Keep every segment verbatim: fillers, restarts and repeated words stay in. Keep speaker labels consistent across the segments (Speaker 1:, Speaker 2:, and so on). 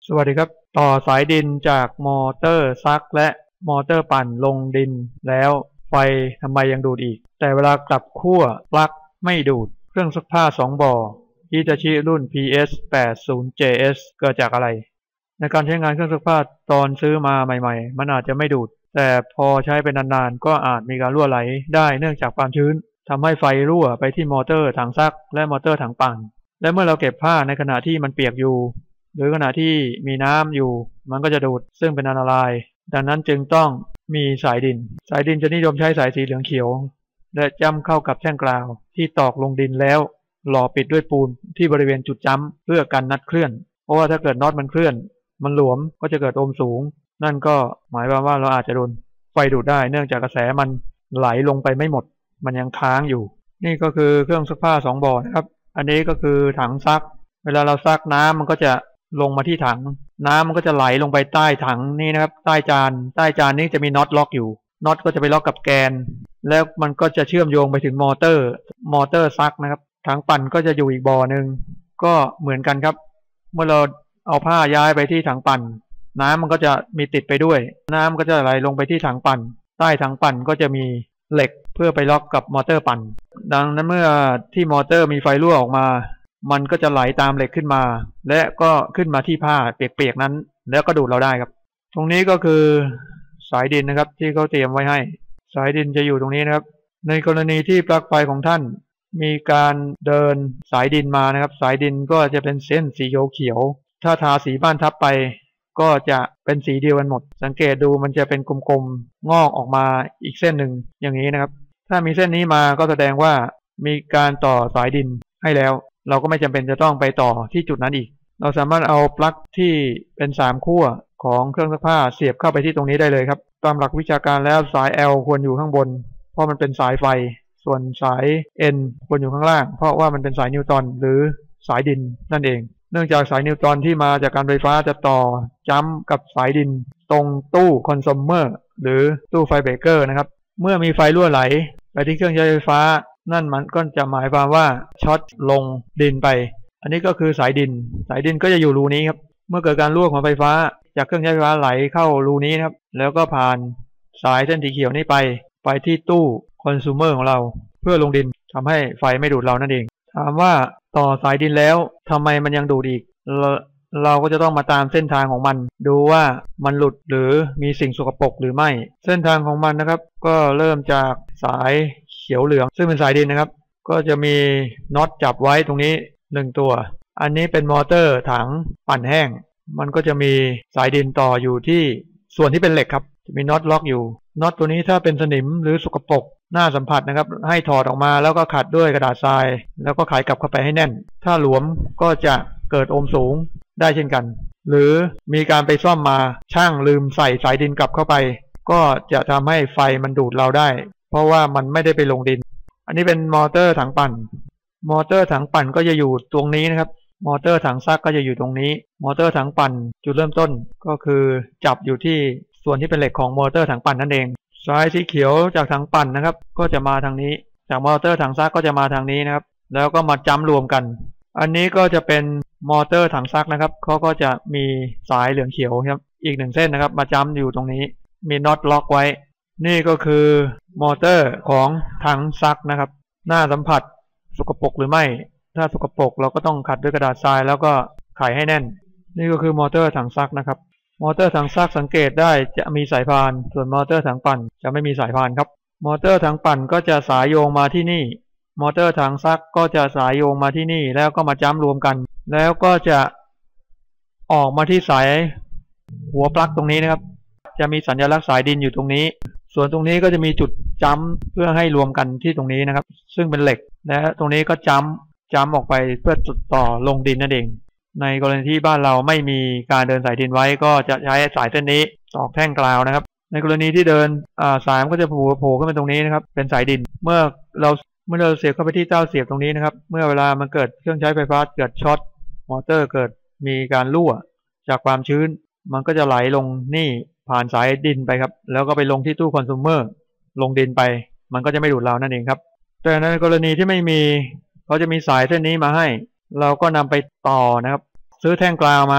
Speaker 1: สวัสดีครับต่อสายดินจากมอเตอร์ซักและมอเตอร์ปั่นลงดินแล้วไฟทำไมยังดูดอีกแต่เวลากลับขั้วปลั๊กไม่ดูดเครื่องซักผ้าสองบ่อฮิตาชิรุ่น พี เอส แปดสิบ เจ เอส เกิดจากอะไรในการใช้งานเครื่องซักผ้าตอนซื้อมาใหม่ๆมันอาจจะไม่ดูดแต่พอใช้ไปนานๆก็อาจมีการรั่วไหลได้เนื่องจากความชื้นทำให้ไฟรั่วไปที่มอเตอร์ถังซักและมอเตอร์ถังปั่นและเมื่อเราเก็บผ้าในขณะที่มันเปียกอยู่หรือขณะที่มีน้ำอยู่มันก็จะดูดซึ่งเป็นอันตรายดังนั้นจึงต้องมีสายดินสายดินจะนิยมใช้สายสีเหลืองเขียวและจ้ำเข้ากับแท่งกราวที่ตอกลงดินแล้วหล่อปิดด้วยปูนที่บริเวณจุดจ้ำเพื่อกันน็อตเคลื่อนเพราะว่าถ้าเกิดน็อตมันเคลื่อนมันหลวมก็จะเกิดโอห์มสูงนั่นก็หมายความว่าเราอาจจะโดนไฟดูดได้เนื่องจากกระแสมันไหลลงไปไม่หมดมันยังค้างอยู่นี่ก็คือเครื่องซักผ้าสองบ่อนะครับอันนี้ก็คือถังซักเวลาเราซักน้ำมันก็จะลงมาที่ถังน้ำมันก็จะไหลลงไปใต้ถังนี่นะครับใต้จานใต้จานนี้จะมีน็อตล็อกอยู่น็อตก็จะไปล็อกกับแกนแล้วมันก็จะเชื่อมโยงไปถึงมอเตอร์มอเตอร์ซักนะครับถังปั่นก็จะอยู่อีกบ่อหนึ่งก็เหมือนกันครับเมื่อเราเอาผ้าย้ายไปที่ถังปั่นน้ำมันก็จะมีติดไปด้วยน้ำก็จะไหลลงไปที่ถังปั่นใต้ถังปั่นก็จะมีเหล็กเพื่อไปล็อกกับมอเตอร์ปั่นดังนั้นเมื่อที่มอเตอร์มีไฟรั่วออกมามันก็จะไหลตามเหล็กขึ้นมาและก็ขึ้นมาที่ผ้าเปียกๆนั้นแล้วก็ดูดเราได้ครับตรงนี้ก็คือสายดินนะครับที่เขาเตรียมไว้ให้สายดินจะอยู่ตรงนี้นะครับในกรณีที่ปลั๊กไฟของท่านมีการเดินสายดินมานะครับสายดินก็จะเป็นเส้นสีเขียวๆถ้าทาสีบ้านทับไปก็จะเป็นสีเดียวกันหมดสังเกตดูมันจะเป็นกลมๆงอกออกมาอีกเส้นหนึ่งอย่างนี้นะครับถ้ามีเส้นนี้มาก็แสดงว่ามีการต่อสายดินให้แล้วเราก็ไม่จำเป็นจะต้องไปต่อที่จุดนั้นอีกเราสามารถเอาปลั๊กที่เป็นสามขั้วของเครื่องซักผ้าเสียบเข้าไปที่ตรงนี้ได้เลยครับตามหลักวิชาการแล้วสาย L ควรอยู่ข้างบนเพราะมันเป็นสายไฟส่วนสาย N ควรอยู่ข้างล่างเพราะว่ามันเป็นสายนิวตรอนหรือสายดินนั่นเองเนื่องจากสายนิวตรอนที่มาจากการไฟฟ้าจะต่อจ้ำกับสายดินตรงตู้คอน sumer หรือตู้ไฟเบรกเกอร์นะครับเมื่อมีไฟรั่วไหลไปที่เครื่องใช้ไฟฟ้านั่นมันก็จะหมายความว่าช็อตลงดินไปอันนี้ก็คือสายดินสายดินก็จะอยู่รูนี้ครับเมื่อเกิดการรั่วของไฟฟ้าจากเครื่องใช้ไฟฟ้าไหลเข้ารูนี้ครับแล้วก็ผ่านสายเส้นสีเขียวนี้ไปไปที่ตู้คอน sumer ของเราเพื่อลงดินทำให้ไฟไม่ดูดเรานั่นเองถามว่าต่อสายดินแล้วทำไมมันยังดูดอีกเราเราก็จะต้องมาตามเส้นทางของมันดูว่ามันหลุดหรือมีสิ่งสกปรกหรือไม่เส้นทางของมันนะครับก็เริ่มจากสายเขียวเหลืองซึ่งเป็นสายดินนะครับก็จะมีน็อตจับไว้ตรงนี้หนึ่งตัวอันนี้เป็นมอเตอร์ถังปั่นแห้งมันก็จะมีสายดินต่ออยู่ที่ส่วนที่เป็นเหล็กครับจะมีน็อตล็อกอยู่น็อตตัวนี้ถ้าเป็นสนิมหรือสกปรกหน้าสัมผัสนะครับให้ถอดออกมาแล้วก็ขัดด้วยกระดาษทรายแล้วก็ไขกลับเข้าไปให้แน่นถ้าหลวมก็จะเกิดโอห์มสูงได้เช่นกันหรือมีการไปซ่อมมาช่างลืมใส่สายดินกลับเข้าไปก็จะทำให้ไฟมันดูดเราได้เพราะว่ามันไม่ได้ไปลงดินอันนี้เป็นมอเตอร์ถังปั่นมอเตอร์ถังปั่นก็จะอยู่ตรงนี้นะครับมอเตอร์ถังซักก็จะอยู่ตรงนี้มอเตอร์ถังปั่นจุดเริ่มต้นก็คือจับอยู่ที่ส่วนที่เป็นเหล็กของมอเตอร์ถังปั่นนั่นเองสายสีเขียวจากถังปั่นนะครับก็จะมาทางนี้จากมอเตอร์ถังซักก็จะมาทางนี้นะครับแล้วก็มาจ้ำรวมกันอันนี้ก็จะเป็นมอเตอร์ถังซักนะครับเขาก็จะมีสายเหลืองเขียวครับอีกหนึ่งเส้นนะครับมาจ้ำอยู่ตรงนี้มีน็อตล็อกไว้นี่ก็คือมอเตอร์ของถังซักนะครับหน้าสัมผัสสกปรกหรือไม่ถ้าสกปรกเราก็ต้องขัดด้วยกระดาษทรายแล้วก็ไขให้แน่นนี่ก็คือมอเตอร์ถังซักนะครับมอเตอร์ถังซักสังเกตได้จะมีสายพานส่วนมอเตอร์ถังปั่นจะไม่มีสายพานครับมอเตอร์ถังปั่นก็จะสายโยงมาที่นี่มอเตอร์ถังซักก็จะสายโยงมาที่นี่แล้วก็มาจ้ำรวมกันแล้วก็จะออกมาที่สายหัวปลั๊กตรงนี้นะครับจะมีสัญลักษณ์สายดินอยู่ตรงนี้ส่วนตรงนี้ก็จะมีจุดจ้ำเพื่อให้รวมกันที่ตรงนี้นะครับซึ่งเป็นเหล็กและตรงนี้ก็จ้ำจ้ำออกไปเพื่อจุดต่อลงดินนั่นเองในกรณีที่บ้านเราไม่มีการเดินสายดินไว้ก็จะใช้สายเส้นนี้ตอกแท่งกราวนะครับในกรณีที่เดินสายมันก็จะโผล่โผล่ขึ้นมาตรงนี้นะครับเป็นสายดินเมื่อเราเมื่อเราเสียบเข้าไปที่เต้าเสียบตรงนี้นะครับเมื่อเวลามันเกิดเครื่องใช้ไฟฟ้าเกิดช็อตมอเตอร์เกิดมีการรั่วจากความชื้นมันก็จะไหลลงนี่ผ่านสายดินไปครับแล้วก็ไปลงที่ตู้คอน sumer ลงดินไปมันก็จะไม่ดูดเรานั่นเองครับแต่ในกรณีที่ไม่มีเขาจะมีสายเส้นนี้มาให้เราก็นำไปต่อนะครับซื้อแท่งกราวมานะครับ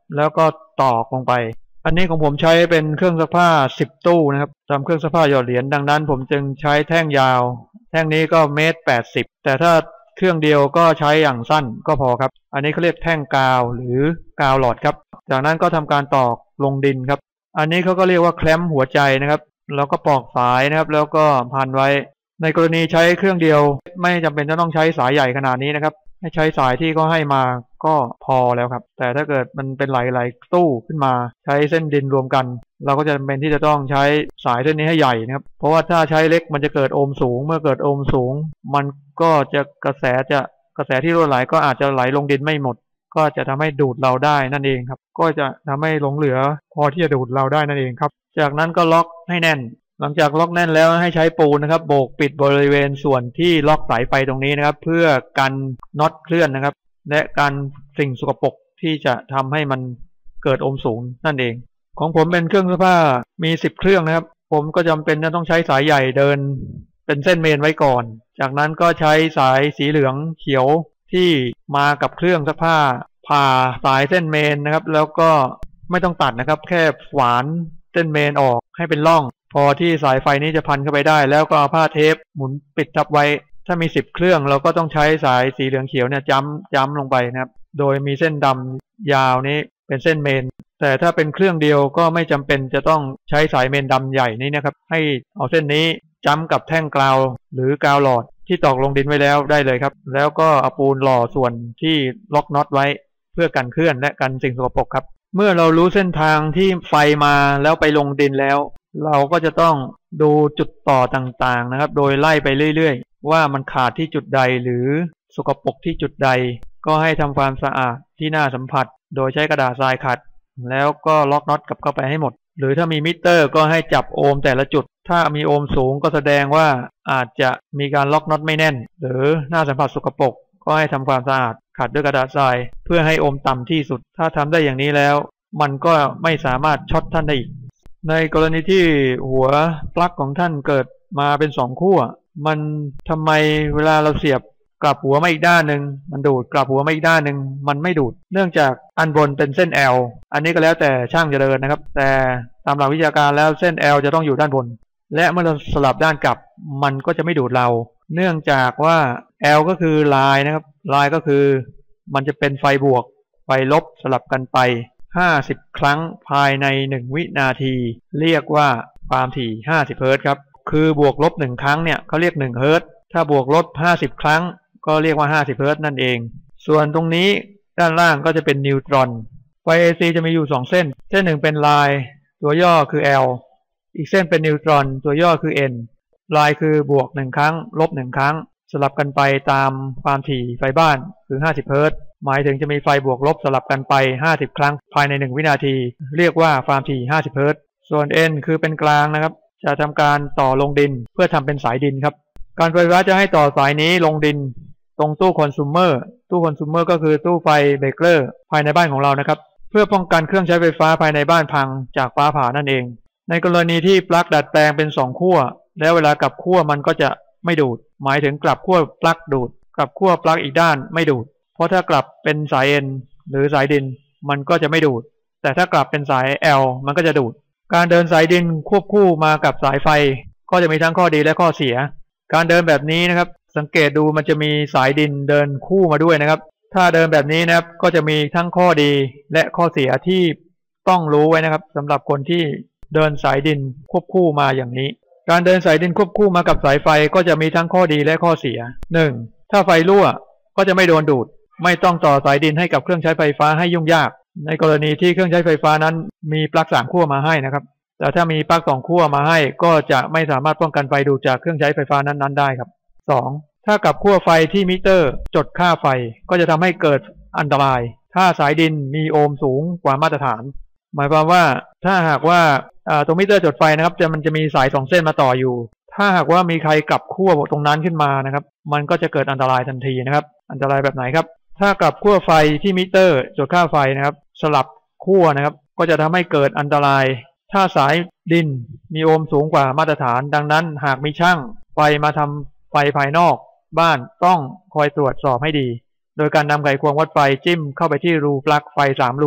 Speaker 1: แล้วก็ตอกลงไปอันนี้ของผมใช้เป็นเครื่องซักผ้าสิบตู้นะครับทำเครื่องซักผ้าหยอดเหรียญดังนั้นผมจึงใช้แท่งยาวแท่งนี้ก็เมตรแปดสิบแต่ถ้าเครื่องเดียวก็ใช้อย่างสั้นก็พอครับอันนี้เขาเรียกแท่งกาวหรือกาวหลอดครับจากนั้นก็ทำการตอกลงดินครับอันนี้เขาก็เรียกว่าแคลมหัวใจนะครับแล้วก็ปอกสายนะครับแล้วก็พันไว้ในกรณีใช้เครื่องเดียวไม่จำเป็นจะต้องใช้สายใหญ่ขนาดนี้นะครับให้ใช้สายที่เขาให้มาก็พอแล้วครับแต่ถ้าเกิดมันเป็นหลายๆตู้ขึ้นมาใช้เส้นดินรวมกันเราก็จะจำเป็นที่จะต้องใช้สายเส้นนี้ให้ใหญ่นะครับเพราะว่าถ้าใช้เล็กมันจะเกิดโอห์มสูงเมื่อเกิดโอห์มสูงมันก็จะกระแสจะกระแสที่รั่วไหลก็อาจจะไหลลงดินไม่หมดก็จะทำให้ดูดเราได้นั่นเองครับก็จะทำให้หลงเหลือพอที่จะดูดเราได้นั่นเองครับจากนั้นก็ล็อกให้แน่นหลังจากล็อกแน่นแล้วให้ใช้ปูนนะครับโบกปิดบริเวณส่วนที่ล็อกสายไฟตรงนี้นะครับเพื่อกันน็อตเคลื่อนนะครับและการสิ่งสกปรกที่จะทำให้มันเกิดโอห์มสูงนั่นเองของผมเป็นเครื่องซักผ้ามีสิบเครื่องนะครับผมก็จำเป็นจะต้องใช้สายใหญ่เดินเป็นเส้นเมนไว้ก่อนจากนั้นก็ใช้สายสีเหลืองเขียวที่มากับเครื่องซักผ้าผ่าสายเส้นเมนนะครับแล้วก็ไม่ต้องตัดนะครับแค่ฝานเส้นเมนออกให้เป็นร่องพอที่สายไฟนี้จะพันเข้าไปได้แล้วก็เอาผ้าเทปหมุนปิดทับไว้ถ้ามีสิบเครื่องเราก็ต้องใช้สายสีเหลืองเขียวเนี่ยจ้ำจ้ำลงไปนะครับโดยมีเส้นดำยาวนี้เป็นเส้นเมนแต่ถ้าเป็นเครื่องเดียวก็ไม่จำเป็นจะต้องใช้สายเมนดำใหญ่นี้นะครับให้เอาเส้นนี้จ้ำกับแท่งกาวหรือกาวหลอดที่ตอกลงดินไว้แล้วได้เลยครับแล้วก็เอาปูนหล่อส่วนที่ล็อกน็อตไว้เพื่อกันเคลื่อนและกันสิ่งสกปรกครับเมื่อเรารู้เส้นทางที่ไฟมาแล้วไปลงดินแล้วเราก็จะต้องดูจุดต่อต่างๆนะครับโดยไล่ไปเรื่อยๆว่ามันขาดที่จุดใดหรือสกปรกที่จุดใดก็ให้ทำความสะอาดที่หน้าสัมผัสโดยใช้กระดาษทรายขัดแล้วก็ล็อกน็อตกลับเข้าไปให้หมดหรือถ้ามีมิเตอร์ก็ให้จับโอห์มแต่ละจุดถ้ามีโอห์มสูงก็แสดงว่าอาจจะมีการล็อกน็อตไม่แน่นหรือหน้าสัมผัสสกปรกก็ให้ทำความสะอาดขัดด้วยกระดาษทรายเพื่อให้โอห์มต่ำที่สุดถ้าทำได้อย่างนี้แล้วมันก็ไม่สามารถช็อตท่านได้อีกในกรณีที่หัวปลั๊กของท่านเกิดมาเป็นสองขั้วมันทำไมเวลาเราเสียบกลับหัวมาอีกด้านหนึ่งมันดูดกลับหัวมาอีกด้านหนึ่งมันไม่ดูดเนื่องจากอันบนเป็นเส้น L อันนี้ก็แล้วแต่ช่างจะเดินนะครับแต่ตามหลักวิชาการแล้วเส้น L จะต้องอยู่ด้านบนและเมื่อเราสลับด้านกลับมันก็จะไม่ดูดเราเนื่องจากว่า L ก็คือลายนะครับลายก็คือมันจะเป็นไฟบวกไฟลบสลับกันไปห้าสิบครั้งภายในหนึ่งวินาทีเรียกว่าความถี่ห้าสิบเฮิรตซ์ครับคือบวกลบหนึ่งครั้งเนี่ยเขาเรียกหนึ่งเฮิรตซ์ถ้าบวกลบห้าสิบครั้งก็เรียกว่าห้าสิบเฮิรตซ์นั่นเองส่วนตรงนี้ด้านล่างก็จะเป็นนิวตรอนไฟ เอ ซี จะมีอยู่สองเส้นเส้นหนึ่งเป็นลายตัวย่อคือ L อีกเส้นเป็นนิวตรอนตัวย่อคือ N ลายคือบวกหนึ่งครั้งลบหนึ่งครั้งสลับกันไปตามความถี่ไฟบ้านคือห้าสิบเฮิรตซ์หมายถึงจะมีไฟบวกลบสลับกันไปห้าสิบครั้งภายในหนึ่งวินาทีเรียกว่าความถี่ห้าสิบเฮิรตซ์ส่วน N คือเป็นกลางนะครับจะทำการต่อลงดินเพื่อทำเป็นสายดินครับการไฟฟ้าจะให้ต่อสายนี้ลงดินตรงตู้คอน sumer ตู้คอน sumer ก็คือตู้ไฟเบรกเกอร์ภายในบ้านของเรานะครับเพื่อป้องกันเครื่องใช้ไฟฟ้าภายในบ้านพังจากฟ้าผ่านั่นเองในกรณีที่ปลั๊กดัดแปลงเป็นสองขั้วแล้วเวลากลับขั้วมันก็จะไม่ดูดหมายถึงกลับขั้วปลั๊กดูดกลับขั้วปลั๊กอีกด้านไม่ดูดเพราะถ้ากลับเป็นสาย N หรือสายดินมันก็จะไม่ดูดแต่ถ้ากลับเป็นสาย L มันก็จะดูดการเดินสายดินควบคู่มากับสายไฟก็จะมีทั้งข้อดีและข้อเสียการเดินแบบนี้นะครับสังเกตดูมันจะมีสายดินเดินคู่มาด้วยนะครับถ้าเดินแบบนี้นะครับก็จะมีทั้งข้อดีและข้อเสียที่ต้องรู้ไว้นะครับสำหรับคนที่เดินสายดินควบคู่มาอย่างนี้การเดินสายดินควบคู่มากับสายไฟก็จะมีทั้งข้อดีและข้อเสีย หนึ่ง ถ้าไฟรั่วก็จะไม่โดนดูดไม่ต้องต่อสายดินให้กับเครื่องใช้ไฟฟ้าให้ยุ่งยากในกรณีที่เครื่องใช้ไฟฟ้านั้นมีปลั๊กสามขั้วมาให้นะครับแต่ถ้ามีปลั๊กสองขั้วมาให้ก็จะไม่สามารถป้องกันไฟดูดจากเครื่องใช้ไฟฟ้านั้นๆได้ครับ สอง ถ้ากับขั้วไฟที่มิเตอร์จดค่าไฟก็จะทำให้เกิดอันตรายถ้าสายดินมีโอห์มสูงกว่ามาตรฐานหมายความว่าถ้าหากว่าตรงมิเตอร์จดไฟนะครับจะมันจะมีสายสองเส้นมาต่ออยู่ถ้าหากว่ามีใครกลับขั้วตรงนั้นขึ้นมานะครับมันก็จะเกิดอันตรายทันทีนะครับอันตรายแบบไหนครับถ้ากลับขั้วไฟที่มิเตอร์จดค่าไฟนะครับสลับขั้วนะครับก็จะทำให้เกิดอันตรายถ้าสายดินมีโอห์มสูงกว่ามาตรฐานดังนั้นหากมีช่างไฟมาทำไฟภายนอกบ้านต้องคอยตรวจสอบให้ดีโดยการนำไขควงวัดไฟจิ้มเข้าไปที่รูปลั๊กไฟสามรู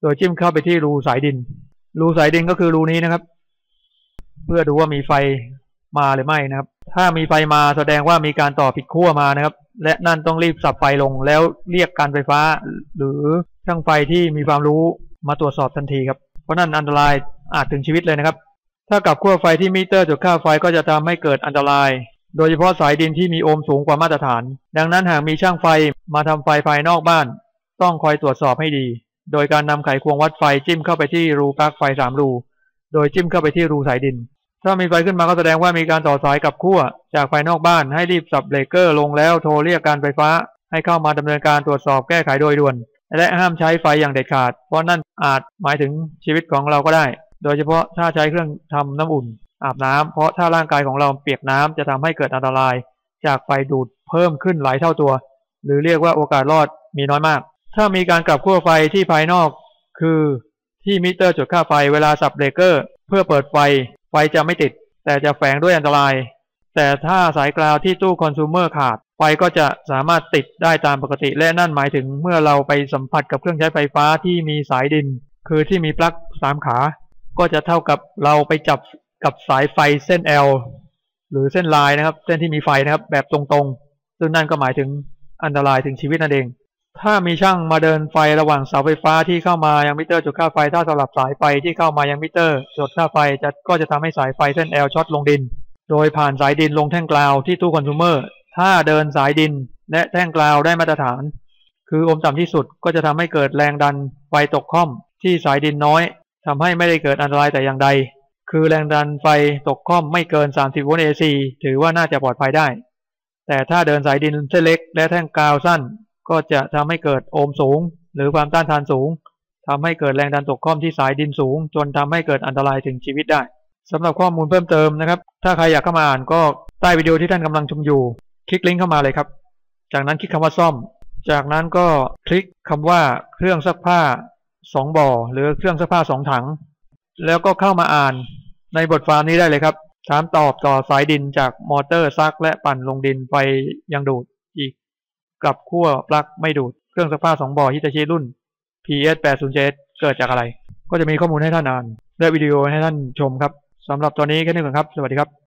Speaker 1: โดยจิ้มเข้าไปที่รูสายดินรูสายดินก็คือรูนี้นะครับเพื่อดูว่ามีไฟมาหรือไม่นะครับถ้ามีไฟมาแสดงว่ามีการต่อผิดขั้วมานะครับและนั่นต้องรีบสับไฟลงแล้วเรียกการไฟฟ้าหรือช่างไฟที่มีความรู้มาตรวจสอบทันทีครับเพราะนั่นอันตรายอาจถึงชีวิตเลยนะครับถ้ากับขั้วไฟที่มิเตอร์จดค่าไฟก็จะทำให้เกิดอันตรายโดยเฉพาะสายดินที่มีโอห์มสูงกว่ามาตรฐานดังนั้นหากมีช่างไฟมาทำไฟภายนอกบ้านต้องคอยตรวจสอบให้ดีโดยการนำไขควงวัดไฟจิ้มเข้าไปที่รูปลั๊กไฟสามรูโดยจิ้มเข้าไปที่รูสายดินถ้ามีไฟขึ้นมาก็แสดงว่ามีการต่อสายกับขั้วจากไฟนอกบ้านให้รีบสับเบรกเกอร์ลงแล้วโทรเรียกการไฟฟ้าให้เข้ามาดำเนินการตรวจสอบแก้ไขโดยด่วนและห้ามใช้ไฟอย่างเด็ดขาดเพราะนั่นอาจหมายถึงชีวิตของเราก็ได้โดยเฉพาะถ้าใช้เครื่องทำน้ำอุ่นอาบน้ำเพราะถ้าร่างกายของเราเปียกน้ำจะทำให้เกิดอันตรายจากไฟดูดเพิ่มขึ้นหลายเท่าตัวหรือเรียกว่าโอกาสรอดมีน้อยมากถ้ามีการกลับขั้วไฟที่ภายนอกคือที่มิเตอร์จดค่าไฟเวลาสับเบรกเกอร์เพื่อเปิดไฟไฟจะไม่ติดแต่จะแฝงด้วยอันตรายแต่ถ้าสายกราวที่ตู้คอน sumer ขาดไฟก็จะสามารถติดได้ตามปกติและนั่นหมายถึงเมื่อเราไปสัมผัสกับเครื่องใช้ไฟฟ้าที่มีสายดินคือที่มีปลั๊กสามขาก็จะเท่ากับเราไปจับกับสายไฟเส้น L หรือเส้นลายนะครับเส้นที่มีไฟนะครับแบบตรงๆซึ่งนั่นก็หมายถึงอันตรายถึงชีวิตนั่นเองถ้ามีช่างมาเดินไฟระหว่างเสาไฟฟ้าที่เข้ามายังมิเตอร์จดค่าไฟถ้าสลับสายไฟที่เข้ามายังมิเตอร์จดค่าไฟจะก็จะทำให้สายไฟเส้น L ช็อตลงดินโดยผ่านสายดินลงแท่งกราวที่ตู้คอน sumer ถ้าเดินสายดินและแท่งกราวได้มาตรฐานคือโอห์มต่ำที่สุดก็จะทำให้เกิดแรงดันไฟตกค่อมที่สายดินน้อยทำให้ไม่ได้เกิดอันตรายแต่อย่างใดคือแรงดันไฟตกค่อมไม่เกินสามสิบโวลต์ เอ ซี ถือว่าน่าจะปลอดภัยได้แต่ถ้าเดินสายดินเส้นเล็กและแท่งกราวสั้นก็จะทำให้เกิดโอห์มสูงหรือความต้านทานสูงทำให้เกิดแรงดันตกค่อมที่สายดินสูงจนทำให้เกิดอันตรายถึงชีวิตได้สำหรับข้อมูลเพิ่มเติมนะครับถ้าใครอยากเข้ามาอ่านก็ใต้วิดีโอที่ท่านกำลังชมอยู่คลิกลิงก์เข้ามาเลยครับจากนั้นคลิกคำว่าซ่อมจากนั้นก็คลิกคำว่าเครื่องซักผ้าสองบ่อหรือเครื่องซักผ้าสองถังแล้วก็เข้ามาอ่านในบทความนี้ได้เลยครับถามตอบต่อสายดินจากมอเตอร์ซักและปั่นลงดินไฟยังดูดอีกกลับขั้วปลั๊กไม่ดูดเครื่องซักผ้าสองบ่อฮิตาชิรุ่น พี เอส แปดศูนย์ เจ็ด เกิดจากอะไรก็จะมีข้อมูลให้ท่านอ่านและวิดีโอให้ท่านชมครับสำหรับตอนนี้แค่นี้ก่อนครับสวัสดีครับ